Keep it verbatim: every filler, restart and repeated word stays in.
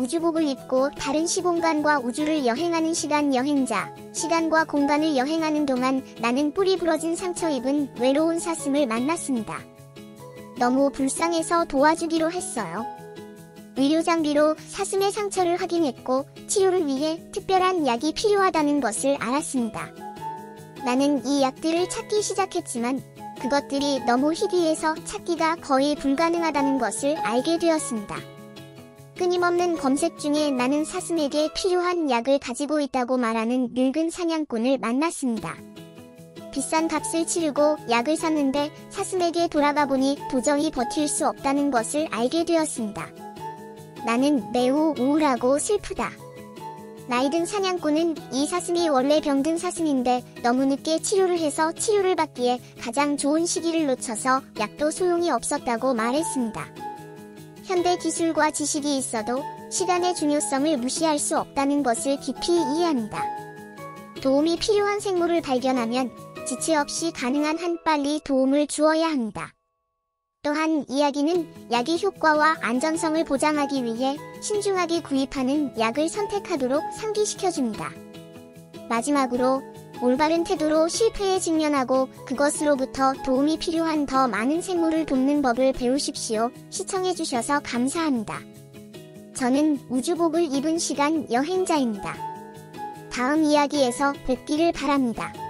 우주복을 입고 다른 시공간과 우주를 여행하는 시간 여행자. 시간과 공간을 여행하는 동안 나는 뿌리 부러진 상처 입은 외로운 사슴을 만났습니다. 너무 불쌍해서 도와주기로 했어요. 의료 장비로 사슴의 상처를 확인했고 치료를 위해 특별한 약이 필요하다는 것을 알았습니다. 나는 이 약들을 찾기 시작했지만 그것들이 너무 희귀해서 찾기가 거의 불가능하다는 것을 알게 되었습니다. 끊임없는 검색 중에 나는 사슴에게 필요한 약을 가지고 있다고 말하는 늙은 사냥꾼을 만났습니다. 비싼 값을 치르고 약을 샀는데 사슴에게 돌아가 보니 도저히 버틸 수 없다는 것을 알게 되었습니다. 나는 매우 우울하고 슬프다. 나이든 사냥꾼은 이 사슴이 원래 병든 사슴인데 너무 늦게 치료를 해서 치료를 받기에 가장 좋은 시기를 놓쳐서 약도 소용이 없었다고 말했습니다. 현대 기술과 지식이 있어도 시간의 중요성을 무시할 수 없다는 것을 깊이 이해합니다. 도움이 필요한 생물을 발견하면 지체 없이 가능한 한 빨리 도움을 주어야 합니다. 또한 이야기는 약의 효과와 안전성을 보장하기 위해 신중하게 구입하는 약을 선택하도록 상기시켜줍니다. 마지막으로 올바른 태도로 실패에 직면하고 그것으로부터 도움이 필요한 더 많은 생물을 돕는 법을 배우십시오. 시청해주셔서 감사합니다. 저는 우주복을 입은 시간 여행자입니다. 다음 이야기에서 뵙기를 바랍니다.